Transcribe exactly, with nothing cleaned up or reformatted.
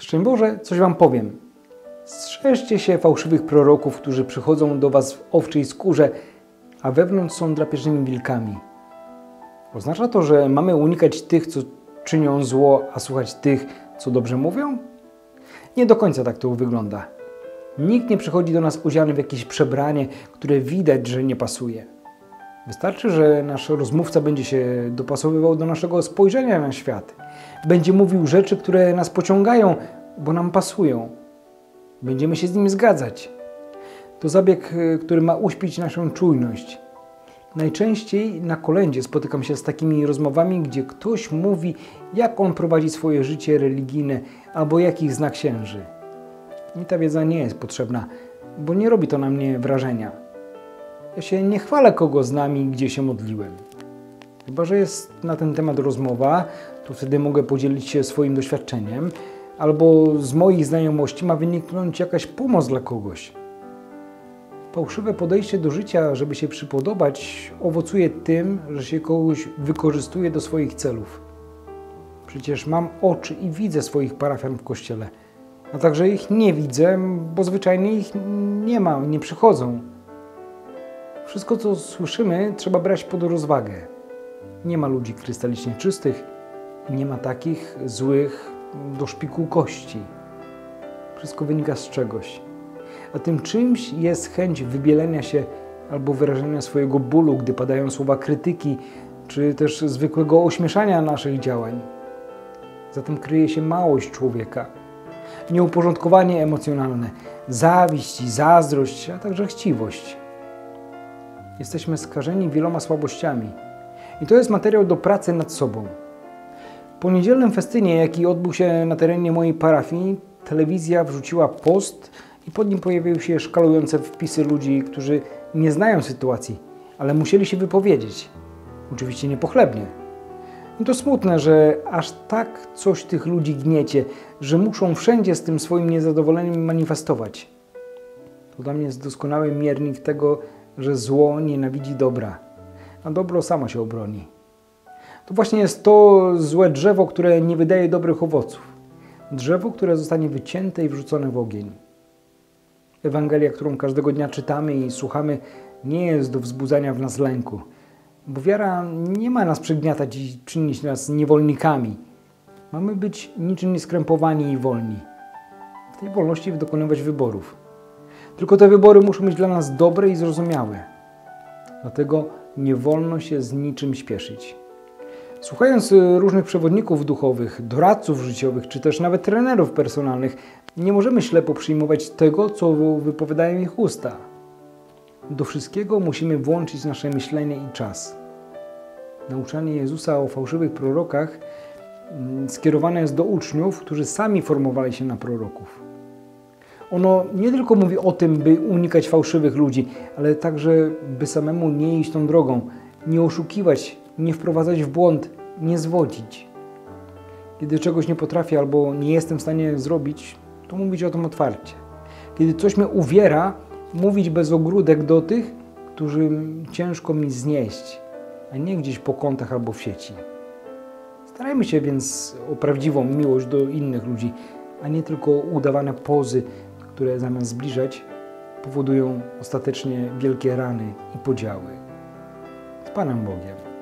Szczęść Boże, coś Wam powiem. Strzeżcie się fałszywych proroków, którzy przychodzą do Was w owczej skórze, a wewnątrz są drapieżnymi wilkami. Oznacza to, że mamy unikać tych, co czynią zło, a słuchać tych, co dobrze mówią? Nie do końca tak to wygląda. Nikt nie przychodzi do nas odziany w jakieś przebranie, które widać, że nie pasuje. Wystarczy, że nasz rozmówca będzie się dopasowywał do naszego spojrzenia na świat. Będzie mówił rzeczy, które nas pociągają, bo nam pasują. Będziemy się z nim zgadzać. To zabieg, który ma uśpić naszą czujność. Najczęściej na kolędzie spotykam się z takimi rozmowami, gdzie ktoś mówi, jak on prowadzi swoje życie religijne albo jakich zna księży. Mi ta wiedza nie jest potrzebna, bo nie robi to na mnie wrażenia. Ja się nie chwalę, kogo znam i gdzie się modliłem. Chyba że jest na ten temat rozmowa, to wtedy mogę podzielić się swoim doświadczeniem, albo z moich znajomości ma wyniknąć jakaś pomoc dla kogoś. Fałszywe podejście do życia, żeby się przypodobać, owocuje tym, że się kogoś wykorzystuje do swoich celów. Przecież mam oczy i widzę swoich parafian w kościele, a także ich nie widzę, bo zwyczajnie ich nie ma, nie przychodzą. Wszystko, co słyszymy, trzeba brać pod rozwagę. Nie ma ludzi krystalicznie czystych, nie ma takich złych do szpiku kości. Wszystko wynika z czegoś. A tym czymś jest chęć wybielenia się albo wyrażenia swojego bólu, gdy padają słowa krytyki, czy też zwykłego ośmieszania naszych działań. Zatem kryje się małość człowieka, nieuporządkowanie emocjonalne, zawiść i zazdrość, a także chciwość. Jesteśmy skażeni wieloma słabościami i to jest materiał do pracy nad sobą. Po niedzielnym festynie, jaki odbył się na terenie mojej parafii, telewizja wrzuciła post i pod nim pojawiły się szkalujące wpisy ludzi, którzy nie znają sytuacji, ale musieli się wypowiedzieć. Oczywiście niepochlebnie. I to smutne, że aż tak coś tych ludzi gniecie, że muszą wszędzie z tym swoim niezadowoleniem manifestować. To dla mnie jest doskonały miernik tego, że zło nienawidzi dobra, a dobro samo się obroni. To właśnie jest to złe drzewo, które nie wydaje dobrych owoców. Drzewo, które zostanie wycięte i wrzucone w ogień. Ewangelia, którą każdego dnia czytamy i słuchamy, nie jest do wzbudzania w nas lęku, bo wiara nie ma nas przygniatać i czynić nas niewolnikami. Mamy być niczym nieskrępowani i wolni. W tej wolności dokonywać wyborów. Tylko te wybory muszą być dla nas dobre i zrozumiałe. Dlatego nie wolno się z niczym śpieszyć. Słuchając różnych przewodników duchowych, doradców życiowych, czy też nawet trenerów personalnych, nie możemy ślepo przyjmować tego, co wypowiadają ich usta. Do wszystkiego musimy włączyć nasze myślenie i czas. Nauczanie Jezusa o fałszywych prorokach skierowane jest do uczniów, którzy sami formowali się na proroków. Ono nie tylko mówi o tym, by unikać fałszywych ludzi, ale także, by samemu nie iść tą drogą, nie oszukiwać, nie wprowadzać w błąd, nie zwodzić. Kiedy czegoś nie potrafię albo nie jestem w stanie zrobić, to mówić o tym otwarcie. Kiedy coś mnie uwiera, mówić bez ogródek do tych, którym ciężko mi znieść, a nie gdzieś po kątach albo w sieci. Starajmy się więc o prawdziwą miłość do innych ludzi, a nie tylko udawane pozy, które zamiast zbliżać, powodują ostatecznie wielkie rany i podziały. Z Panem Bogiem.